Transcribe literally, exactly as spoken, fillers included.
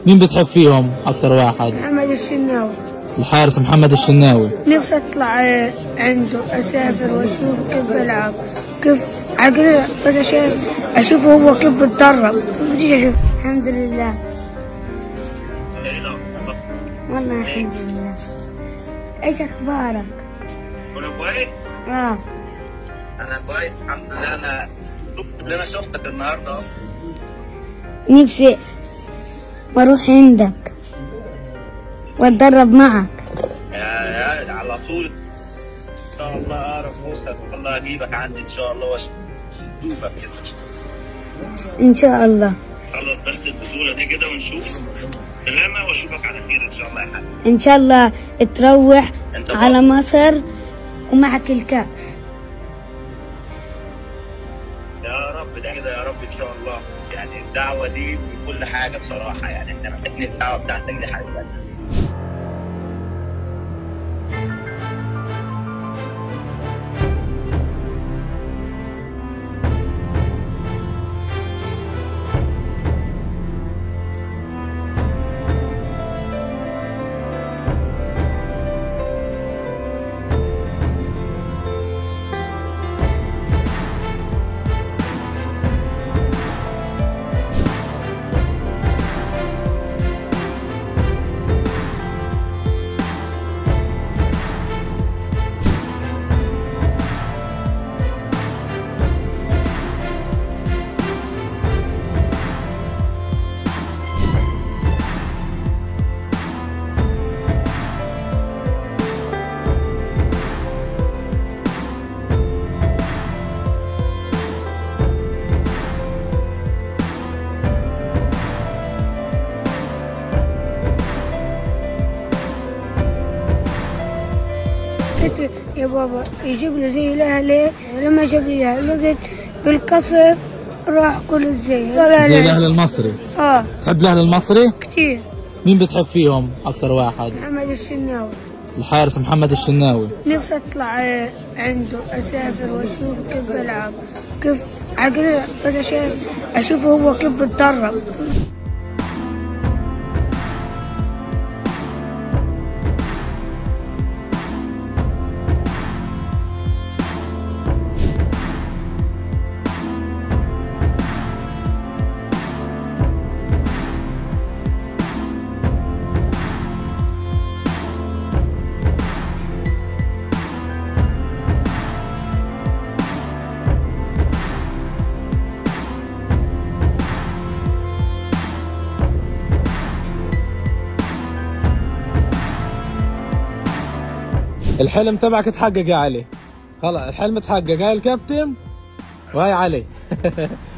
مين بتحب فيهم أكتر واحد؟ محمد الشناوي. الحارس محمد الشناوي. نفسي أطلع عنده أسافر وأشوف كيف بيلعب، كيف عقل، بس عشان أشوف هو كيف بيتدرب، بديش أشوف. الحمد لله. والله الحمد لله. إيش أخبارك؟ كله كويس؟ آه. أنا كويس الحمد لله. أنا اللي أنا شفتك النهارده. نفسي بروح عندك واتدرب معك. يا يا على طول ان شاء الله اقرب فرصه ان شاء الله اجيبك عندي ان شاء الله واشوفك كده ان شاء الله. خلص بس البطوله دي كده ونشوف سلامه واشوفك على خير ان شاء الله يا حبيبي. ان شاء الله تروح على مصر ومعك الكاس. يا رب ده كده يا رب ان شاء الله. يعني الدعوه دي بكل حاجه بصراحه، يعني احنا محتاجين الدعوه بتاعتك دي حبيبي. يا بابا يجيب لي زي الاهلي، ولما جاب لي الاهلي بالقصف راح كل زي زي الاهلي المصري. اه. تحب الاهلي المصري؟ كتير. مين بتحب فيهم اكتر واحد؟ محمد الشناوي. الحارس محمد الشناوي. نفسي اطلع عنده اسافر واشوف كيف بيلعب، كيف عقل، بس عشان اشوف هو كيف بيتدرب. الحلم تبعك اتحقق يا علي. خلاص الحلم اتحقق. هاي الكابتن وهاي علي.